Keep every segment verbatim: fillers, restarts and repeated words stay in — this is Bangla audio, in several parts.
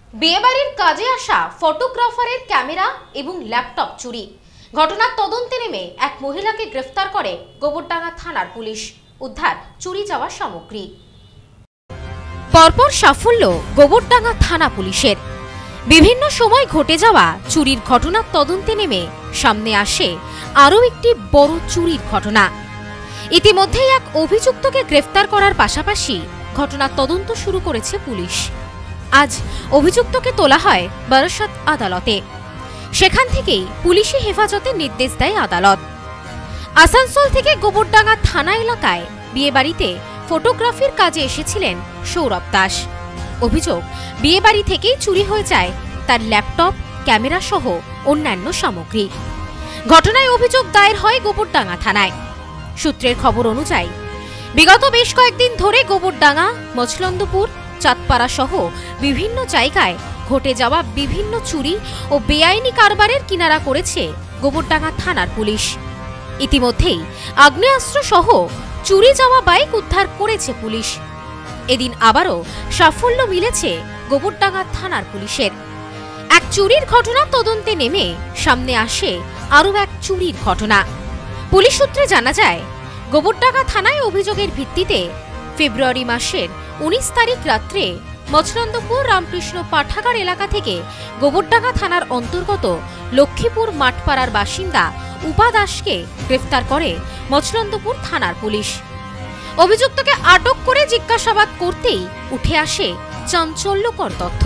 বিয়েবাড়ির কাজে আসা ফটোগ্রাফারের ক্যামেরা এবং ল্যাপটপ চুরি। ঘটনার তদন্তে নেমে এক মহিলাকে গ্রেফতার করে গোবরডাঙ্গা থানার পুলিশ। উদ্ধার চুরি যাওয়া সামগ্রী। পরপর সাফল্য গোবরডাঙ্গা থানা পুলিশের। বিভিন্ন সময় ঘটে যাওয়া চুরির ঘটনার তদন্তে নেমে সামনে আসে আরও একটি বড় চুরির ঘটনা। ইতিমধ্যেই এক অভিযুক্তকে গ্রেফতার করার পাশাপাশি ঘটনার তদন্ত শুরু করেছে পুলিশ। আজ অভিযুক্তকে তোলা হয় বারাসাত আদালতে। সেখান থেকেই পুলিশি হেফাজতের নির্দেশ দেয় আদালত। আসানসোল থেকে গোবরডাঙ্গা থানা এলাকায় বিয়েবাড়িতে ফটোগ্রাফির কাজে এসেছিলেন সৌরভ দাস। অভিযোগ, বিয়েবাড়ি থেকেই চুরি হয়ে যায় তার ল্যাপটপ, ক্যামেরা সহ অন্যান্য সামগ্রী। ঘটনায় অভিযোগ দায়ের হয় গোবরডাঙ্গা থানায়। সূত্রের খবর অনুযায়ী বিগত বেশ কয়েকদিন ধরে গোবরডাঙ্গা, মছলন্দপুর, চাঁদপাড়া সহ বিভিন্ন জায়গায় ঘটে যাওয়া বিভিন্ন চুরি ও বেআইনি কারবারের কিনারা করেছে গোবরডাঙ্গা থানার পুলিশ। ইতিমধ্যেই আগ্নেয়াস্ত্র সহ চুরি যাওয়া বাইক উদ্ধার করেছে পুলিশ। এদিন আবারও সাফল্য মিলেছে গোবরডাঙ্গা থানার পুলিশের। এক চুরির ঘটনা তদন্তে নেমে সামনে আসে আরও এক চুরির ঘটনা। পুলিশ সূত্রে জানা যায়, গোবরডাঙ্গা থানায় অভিযোগের ভিত্তিতে ফেব্রুয়ারি মাসের উনিশ তারিখ রাত্রে মছলন্দপুর রামকৃষ্ণ পাঠাগার এলাকা থেকে গোবরডাঙ্গা থানার অন্তর্গত লক্ষ্মীপুর মাঠপাড়ার বাসিন্দা উপা দাসকে গ্রেফতার করে মছলন্দপুর থানার পুলিশ। অভিযুক্তকে আটক করে জিজ্ঞাসাবাদ করতেই উঠে আসে চাঞ্চল্যকর তথ্য।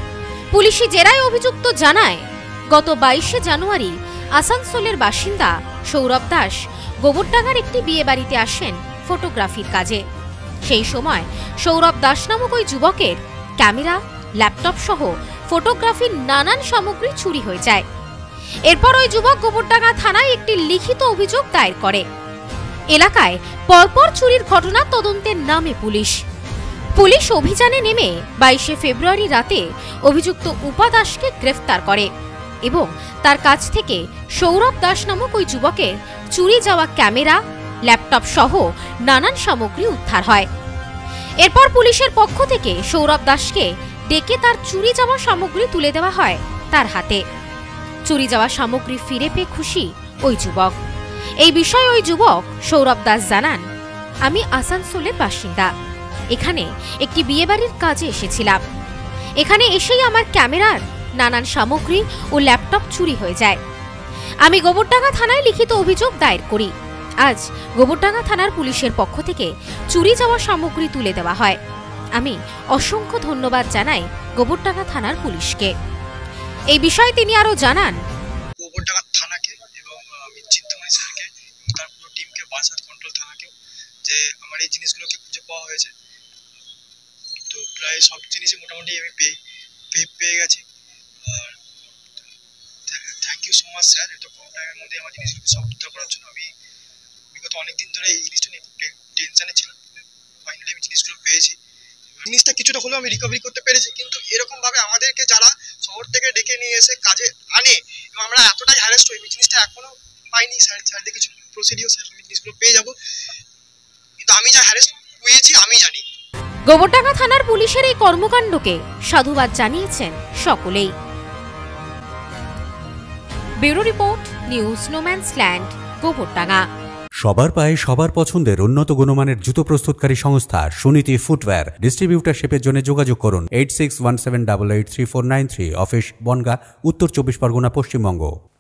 পুলিশি জেরায় অভিযুক্ত জানায়, গত বাইশে জানুয়ারি আসানসোলের বাসিন্দা সৌরভ দাস গোবরডাঙ্গার একটি বিয়েবাড়িতে আসেন ফটোগ্রাফির কাজে। সেই সময় সৌরভ দাস নামক ওই যুবকের ক্যামেরা, ল্যাপটপ সহ ফটোগ্রাফির নানান সামগ্রী চুরি হয়ে যায়। এরপর ওই যুবক গোবরডাঙ্গা থানায় একটি লিখিত অভিযোগ দায়ের করে। এলাকায় পরপর চুরির ঘটনা তদন্তের নামে পুলিশ। পুলিশ অভিযানে নেমে বাইশে ফেব্রুয়ারি রাতে অভিযুক্ত উপা দাসকে গ্রেফতার করে এবং তার কাছ থেকে সৌরভ দাস নামক ওই যুবকের চুরি যাওয়া ক্যামেরা, ল্যাপটপ সহ নানান সামগ্রী উদ্ধার হয়। এরপর পুলিশের পক্ষ থেকে সৌরভ দাসকে ডেকে তার চুরি যাওয়া সামগ্রী তুলে দেওয়া হয় তার হাতে। চুরি যাওয়া সামগ্রী ফিরে পেয়ে খুশি ওই যুবক। এই বিষয়ে ওই যুবক সৌরভ দাস জানান, আমি আসানসোলের বাসিন্দা। এখানে একটি বিয়েবাড়ির কাজে এসেছিলাম। এখানে এসেই আমার ক্যামেরার নানান সামগ্রী ও ল্যাপটপ চুরি হয়ে যায়। আমি গোবরডাঙ্গা থানায় লিখিত অভিযোগ দায়ের করি। আজ গোবরডাঙ্গা থানার পুলিশের পক্ষ থেকে চুরি যাওয়া সামগ্রী তুলে দেওয়া হয়। আমি অসংখ্য ধন্যবাদ জানাই গোবরডাঙ্গা থানার পুলিশকে। এই বিষয়ে তিনি আরো জানান, গোবরডাঙ্গা থানাকে এবং আমি চিন্তামণি স্যারকে এবং তার পুরো টিমকে, বারাসাত কন্ট্রোল থানাকেও, যে আমার এই জিনিসগুলোকে খুঁজে পাওয়া হয়েছে। তো প্রায় সব জিনিসই মোটামুটি আমি পেয়ে পেয়ে গেছি। আর thank you so much sir, এত কম টাইমের মধ্যে আমার জিনিসগুলো সব উদ্ধার করার জন্য। আমি বিগত অনেকদিন ধরে এই জিনিসটা নিয়ে খুব টেনশনে ছিলাম। ফাইনালি আমি জিনিসগুলো পেয়েছি। জিনিসটা কিছুটা হলেও আমি রিকভারি করতে পেরেছি, কিন্তু এরকমভাবে আমাদেরকে যারা শহর থেকে ডেকে নিয়ে এসে কাজে আনে এবং আমরা এতটাই হ্যারাস্ট হই, জিনিসটা এখনো পাইনি। স্যার স্যারদের কিছু প্রসিডিওর, স্যার আমি জিনিসগুলো পেয়ে যাবো, কিন্তু আমি যা হ্যারাস্ট হয়েছি আমি জানি। গোবরডাঙ্গা থানার পুলিশের এই কর্মকাণ্ডকে সাধুবাদ জানিয়েছেন সকলেই। Bureau report, news no man's land, Gobardanga. সবার পায়ে সবার পছন্দের উন্নত গুণমানের জুতো প্রস্তুতকারী সংস্থা সুনীতি ফুটওয়্যার। ডিস্ট্রিবিউটারশিপের জন্য যোগাযোগ করুন eight six one seven double eight three four nine three. Office Bongaon, Uttar Chabbish Pargana, Paschimbanga.